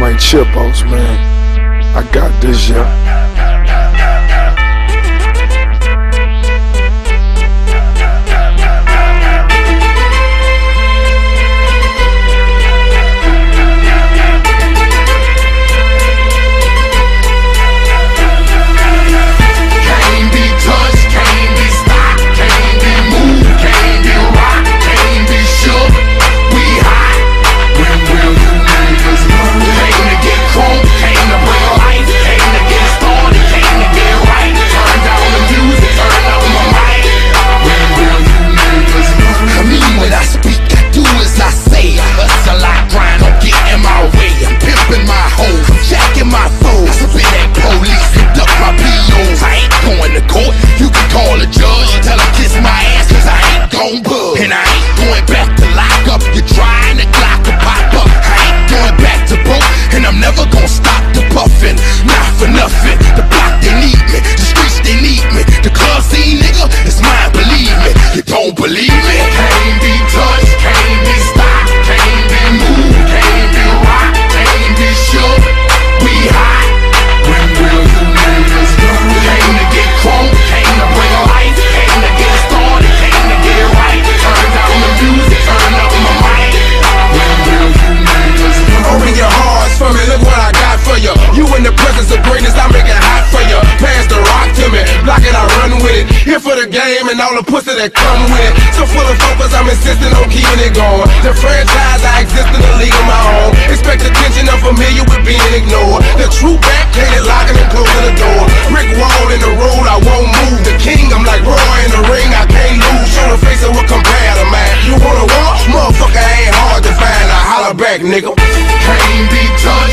like Chipos, man. I got this, yeah. Believe me, can't be touched, can't be stopped, can't be moved, can't be rocked, can't be shook. We hot. When will you niggas learn? Came to get crunk, came to bring life, came to get started, came to get right. Turn down the music, turn up my mic. When will you niggas learn? Open your hearts for me, look what I got for you. You in the presence of greatness, I make it hot for you. Pass the rock to me, block it, I run with it. Here for the game and all the pussy that come with it. So full of focus, I'm insisting on keeping it going. The franchise, I exist in a league of my own. Expect attention, I'm familiar with being ignored. The true back, can't locking and closing the door. Brick wall in the road, I won't move. The king, I'm like Roy in the ring, I can't lose. Show the face of what compare to man. You wanna walk? Motherfucker ain't hard to find. I holler back, nigga. Can't be touched.